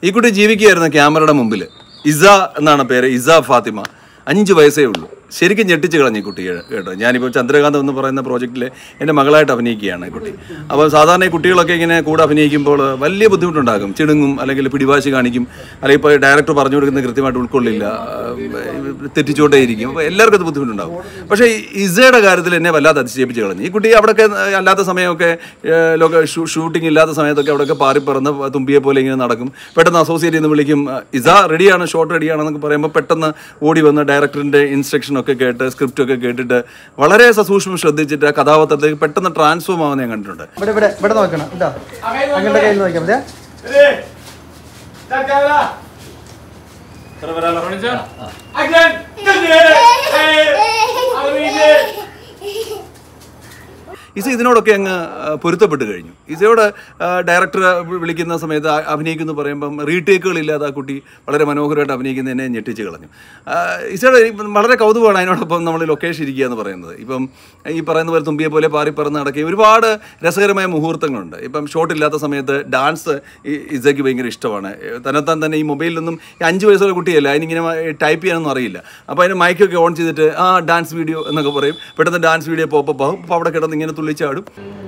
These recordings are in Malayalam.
ഈ കുട്ടി ജീവിക്കുകയായിരുന്നു ക്യാമറയുടെ മുമ്പിൽ. ഇസ എന്നാണ് പേര്, ഇസ ഫാത്തിമ. 5 വയസ്സേ ഉള്ളൂ. ശരിക്കും ഞെട്ടിച്ച് കളഞ്ഞു ഈ കുട്ടി കേട്ടോ. ഞാനിപ്പോൾ ചന്ദ്രകാന്തം എന്ന് പറയുന്ന പ്രോജക്റ്റിൽ എൻ്റെ മകളായിട്ട് അഭിനയിക്കുകയാണ് ഈ കുട്ടി. അപ്പോൾ സാധാരണ ഈ കുട്ടികളൊക്കെ ഇങ്ങനെ കൂടെ അഭിനയിക്കുമ്പോൾ വലിയ ബുദ്ധിമുട്ടുണ്ടാകും. ചിണുങ്ങും, അല്ലെങ്കിൽ പിടിവാശി കാണിക്കും, അല്ലെങ്കിൽ ഇപ്പോൾ ഡയറക്ടർ പറഞ്ഞു കൊടുക്കുന്നത് കൃത്യമായിട്ട് ഉൾക്കൊള്ളില്ല, തെറ്റിച്ചുകൊണ്ടേ ഇരിക്കും. അപ്പോൾ എല്ലാവർക്കും അത് ബുദ്ധിമുട്ടുണ്ടാകും. പക്ഷേ ഇസയുടെ കാര്യത്തിൽ എന്നെ വല്ലാതെ അതിശയിപ്പിച്ച് കളഞ്ഞു. ഈ കുട്ടി അവിടെയൊക്കെ അല്ലാത്ത സമയമൊക്കെ ഷൂട്ടിംഗ് ഇല്ലാത്ത സമയത്തൊക്കെ അവിടെയൊക്കെ പാറിപ്പറന്ന് തുമ്പിയെ പോലെ ഇങ്ങനെ നടക്കും. പെട്ടെന്ന് അസോസിയേറ്റ് ചെയ്യുന്ന വിളിക്കും, ഇസ റെഡിയാണ്, ഷോട്ട് റെഡിയാണെന്നൊക്കെ പറയുമ്പോൾ പെട്ടെന്ന് ഓടി വന്ന് ഡയറക്ടറിൻ്റെ ഇൻസ്ട്രക്ഷൻ ഒക്കെ കേട്ട് സ്ക്രിപ്റ്റൊക്കെ കേട്ടിട്ട് വളരെ സസൂക്ഷ്മം ശ്രദ്ധിച്ചിട്ട് ആ കഥാപാത്രത്തിലേക്ക് പെട്ടെന്ന് ട്രാൻസ്ഫോം ആവുന്ന ഞാൻ കണ്ടിട്ടുണ്ട്. ഇസ ഇതിനോടൊക്കെ അങ്ങ് പൊരുത്തപ്പെട്ട് കഴിഞ്ഞു. ഇസയോട് ഡയറക്ടർ വിളിക്കുന്ന സമയത്ത് അഭിനയിക്കുന്നു പറയുമ്പം റീടേക്കുകളില്ലാതെ ആ കുട്ടി വളരെ മനോഹരമായിട്ട് അഭിനയിക്കുന്നതിനെ ഞെട്ടിച്ച് കളഞ്ഞു. ഇസയുടെ വളരെ കൗതുകമാണ് അതിനോടൊപ്പം നമ്മൾ ലൊക്കേഷൻ ഇരിക്കുക എന്ന് പറയുന്നത്. ഇപ്പം ഈ പറയുന്ന പോലെ തുമ്പിയെ പോലെ പാറിപ്പറന്ന് നടക്കുകയും ഒരുപാട് രസകരമായ മുഹൂർത്തങ്ങളുണ്ട്. ഇപ്പം ഷോട്ടില്ലാത്ത സമയത്ത് ഡാൻസ് ഇസയ്ക്ക് ഭയങ്കര ഇഷ്ടമാണ്. തന്നെത്താൻ തന്നെ ഈ മൊബൈലിലൊന്നും 5 വയസ്സുള്ള കുട്ടിയല്ല, അതിനിങ്ങനെ ടൈപ്പ് ചെയ്യാനൊന്നും അറിയില്ല. അപ്പോൾ അതിന് മൈക്കൊക്കെ ഓൺ ചെയ്തിട്ട് ഡാൻസ് വീഡിയോ എന്നൊക്കെ പറയും. പെട്ടെന്ന് ഡാൻസ് വീഡിയോ പോപ്പപ്പ് ആവും. അപ്പോൾ അവിടെ കിടന്ന് ഇങ്ങനെ തുള്ളിച്ചാടും.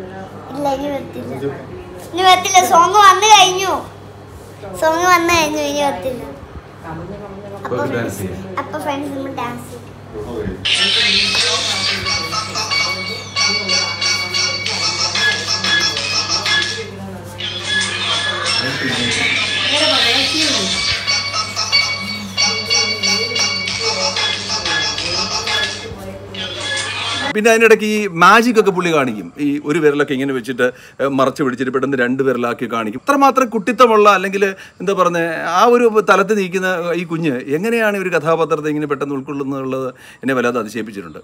സോങ് വന്നു കഴിഞ്ഞു, ഇനി വത്തില്ല. അപ്പൊ ഫ്രണ്ട്സ് ഡാൻസ് പിന്നെ അതിനിടയ്ക്ക് ഈ മാജിക് ഒക്കെ പുള്ളി കാണിക്കും. ഈ ഒരു വിരലൊക്കെ ഇങ്ങനെ വെച്ചിട്ട് മറച്ചു പിടിച്ചിട്ട് പെട്ടെന്ന് 2 വിരലാക്കി കാണിക്കും. അത്രമാത്രം കുട്ടിത്തമുള്ള, അല്ലെങ്കിൽ എന്താ പറയുന്നത്, ആ ഒരു തലത്തിൽ നിൽക്കുന്ന ഈ കുഞ്ഞ് എങ്ങനെയാണ് ഒരു കഥാപാത്രത്തെ ഇങ്ങനെ പെട്ടെന്ന് ഉൾക്കൊള്ളുന്നുള്ളത് എന്നെ വല്ലാതെ അതിശയിപ്പിച്ചിട്ടുണ്ട്.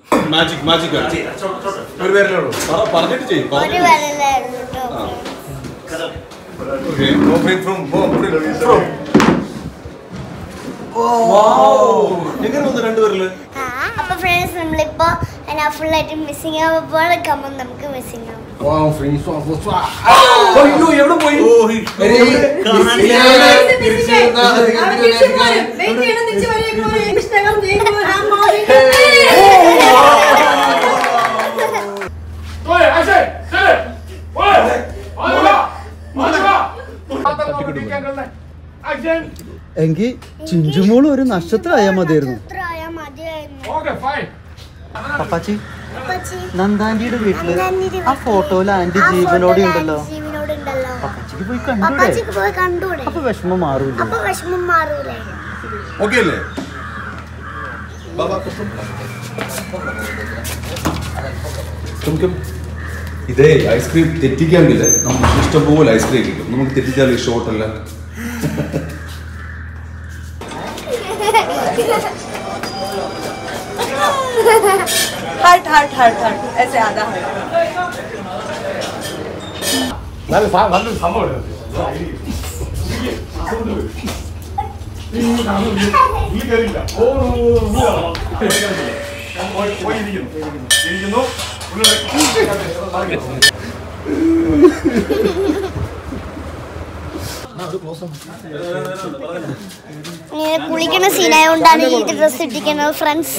അപ്പൊ ഫ്രണ്ട്സ് നമ്മളിപ്പോ ഫുള്ളായിട്ട് മിസ്സിംഗ് ആവുമ്പോൾ നമുക്ക് മിസ്സിംഗ് ആവും. എങ്കിൽ ചിഞ്ചുമോള് ഒരു നക്ഷത്രമായാൽ മതിയായിരുന്നു. പപ്പാച്ചി, നന്ദാന്റിയുടെ വീട്ടില് ആ ഫോട്ടോയില് ആന്റി ജീവനോടെ ഉണ്ടല്ലോ. പപ്പാച്ചിക്ക് പോയി കണ്ടൂടെ? അപ്പൊ വിഷമം മാറൂലേ? ഇതേ ഐസ്ക്രീം തെറ്റിക്കാമെങ്കില് നമുക്ക് ഇഷ്ടംപോലെ ഐസ്ക്രീം കിട്ടും. നമുക്ക് തെറ്റിച്ചാൽ ഈ ഷോട്ടല്ല. हर्ट हर्ट हर्ट हर्ट ऐसे आधा हर्ट കുളിക്കുന്ന സീനായോണ്ടാണ് ഈ ഡ്രസ് ഇട്ടിരിക്കുന്നത് ഫ്രണ്ട്സ്.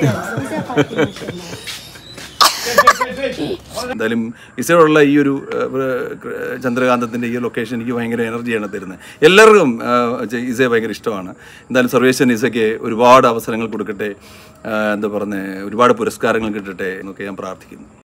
എന്തായാലും ഇസയോടുള്ള ഈ ഒരു ചന്ദ്രകാന്തത്തിൻ്റെ ഈ ലൊക്കേഷൻ എനിക്ക് ഭയങ്കര എനർജിയാണ് തരുന്നത്. എല്ലാവർക്കും ഇസയെ ഭയങ്കര ഇഷ്ടമാണ്. എന്തായാലും സർവേശ്വരൻ ഇസയ്ക്ക് ഒരുപാട് അവസരങ്ങൾ കൊടുക്കട്ടെ, എന്താ പറയുന്നത്, ഒരുപാട് പുരസ്കാരങ്ങൾ കിട്ടട്ടെ എന്നൊക്കെ ഞാൻ പ്രാർത്ഥിക്കുന്നു.